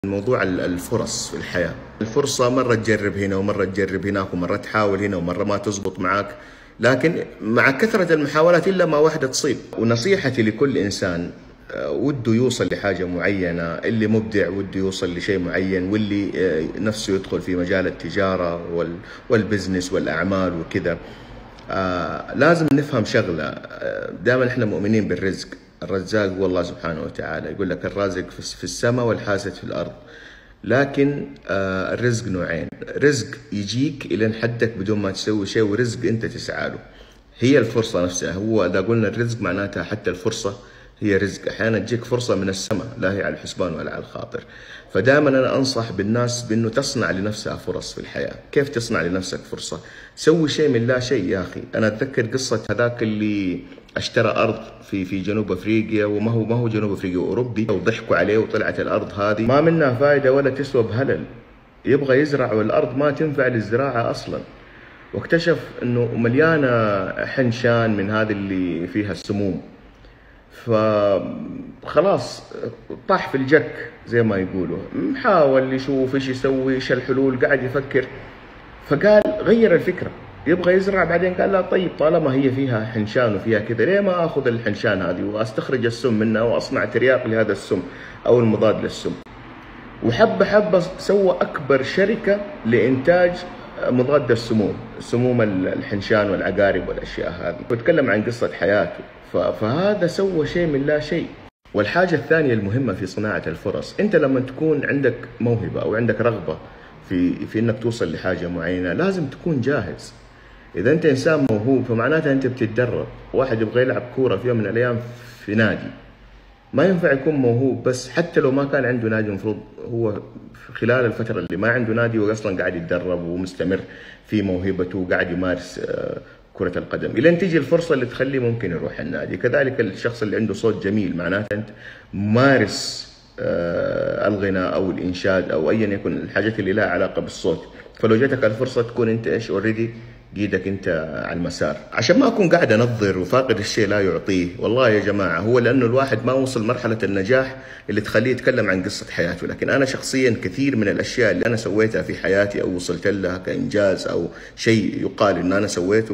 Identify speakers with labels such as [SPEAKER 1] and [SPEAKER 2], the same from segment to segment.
[SPEAKER 1] موضوع الفرص في الحياة. الفرصة مرة تجرب هنا ومرة تجرب هناك ومرة تحاول هنا ومرة ما تزبط معك، لكن مع كثرة المحاولات إلا ما واحدة تصيب. ونصيحتي لكل إنسان وده يوصل لحاجة معينة، اللي مبدع وده يوصل لشيء معين، واللي نفسه يدخل في مجال التجارة والبزنس والأعمال وكذا، لازم نفهم شغلة. دائما احنا مؤمنين بالرزق. الرزاق هو الله سبحانه وتعالى، يقول لك الرازق في السماء والحاسد في الأرض. لكن الرزق نوعين، رزق يجيك إلى حدك بدون ما تسوي شيء، ورزق أنت تسعى له. هي الفرصة نفسها، هو إذا قلنا الرزق معناتها حتى الفرصة هي رزق. أحيانا تجيك فرصة من السماء، لا هي على الحسبان ولا على الخاطر. فدائما أنا أنصح بالناس بأنه تصنع لنفسها فرص في الحياة. كيف تصنع لنفسك فرصة؟ سوي شيء من لا شيء يا أخي. أنا أتذكر قصة هذاك اللي اشترى أرض في جنوب أفريقيا، وما هو جنوب أفريقيا، أوروبي، وضحكوا عليه وطلعت الأرض هذه ما منها فائدة ولا تسوى بهلل. يبغى يزرع والأرض ما تنفع للزراعة أصلا، واكتشف أنه مليانة حنشان من هذه اللي فيها السموم. فخلاص طاح في الجك زي ما يقولوا، محاول يشوف ايش يسوي، ايش الحلول، قاعد يفكر. فقال غير الفكرة، يبغى يزرع، بعدين قال لا طيب طالما هي فيها حنشان وفيها كذا، ليه ما اخذ الحنشان هذه واستخرج السم منها واصنع ترياق لهذا السم او المضاد للسم. وحبة حبة سوى اكبر شركة لانتاج مضاد السموم، سموم الحنشان والعقارب والاشياء هذه. وتكلم عن قصة حياته. فهذا سوى شيء من لا شيء. والحاجة الثانية المهمة في صناعة الفرص، انت لما تكون عندك موهبة او عندك رغبة في انك توصل لحاجة معينة، لازم تكون جاهز. اذا انت انسان موهوب فمعناتها انت بتتدرب. واحد يبغى يلعب كورة في يوم من الايام في نادي، ما ينفع يكون موهوب بس. حتى لو ما كان عنده نادي، المفروض هو خلال الفترة اللي ما عنده نادي واصلا قاعد يتدرب ومستمر في موهبته وقاعد يمارس كرة القدم، إلى أن تيجي الفرصة اللي تخليه ممكن يروح النادي. كذلك الشخص اللي عنده صوت جميل، معناته أنت مارس الغناء أو الإنشاد أو أيا يكن الحاجات اللي لها علاقة بالصوت. فلو جاتك الفرصة تكون أنت إيش أوريدي قيدك أنت على المسار. عشان ما أكون قاعد أنظر وفاقد الشيء لا يعطيه، والله يا جماعة هو لأنه الواحد ما وصل مرحلة النجاح اللي تخليه يتكلم عن قصة حياته. لكن أنا شخصيا كثير من الأشياء اللي أنا سويتها في حياتي أو وصلت لها كإنجاز أو شيء يقال إن أنا سويته،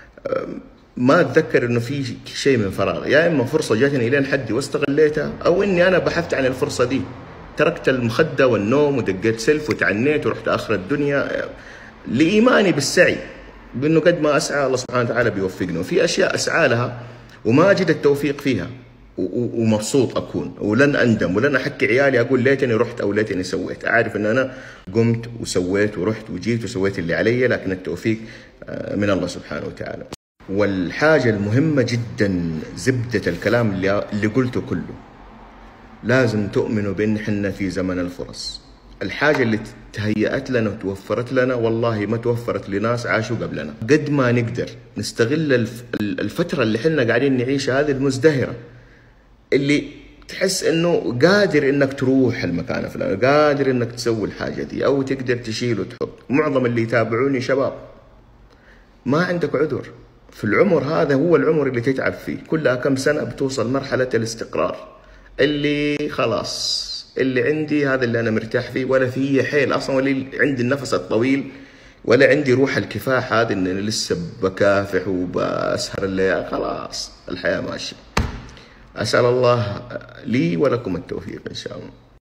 [SPEAKER 1] ما أتذكر إنه في شيء من فراغ. يا إما فرصة جاتني إلين حدي واستغليتها، أو إني أنا بحثت عن الفرصة دي، تركت المخدة والنوم ودقيت سلف وتعنيت ورحت آخر الدنيا لإيماني بالسعي، بأنه قد ما أسعى الله سبحانه وتعالى بيوفقني. وفي أشياء أسعى لها وما أجد التوفيق فيها ومبسوط أكون، ولن أندم ولن أحكي عيالي أقول ليتني رحت أو ليتني سويت. أعرف أن أنا قمت وسويت ورحت وجيت وسويت اللي علي، لكن التوفيق من الله سبحانه وتعالى. والحاجة المهمة جدا، زبدة الكلام اللي قلته كله، لازم تؤمنوا بأن حنا في زمن الفرص. الحاجة اللي تهيأت لنا وتوفرت لنا والله ما توفرت لناس عاشوا قبلنا. قد ما نقدر نستغل الفترة اللي حنا قاعدين نعيشها هذه المزدهرة، اللي تحس انه قادر انك تروح المكان الفلاني، قادر انك تسوي الحاجة دي او تقدر تشيل وتحط. معظم اللي يتابعوني شباب، ما عندك عذر في العمر هذا. هو العمر اللي تتعب فيه، كلها كم سنة بتوصل مرحلة الاستقرار، اللي خلاص اللي عندي هذا اللي أنا مرتاح فيه، ولا فيه حيل أصلا، ولا عندي النفس الطويل، ولا عندي روح الكفاح هذا إن أنا لسه بكافح وبأسهر الليل. خلاص الحياة ماشية. أسأل الله لي ولكم التوفيق إن شاء الله.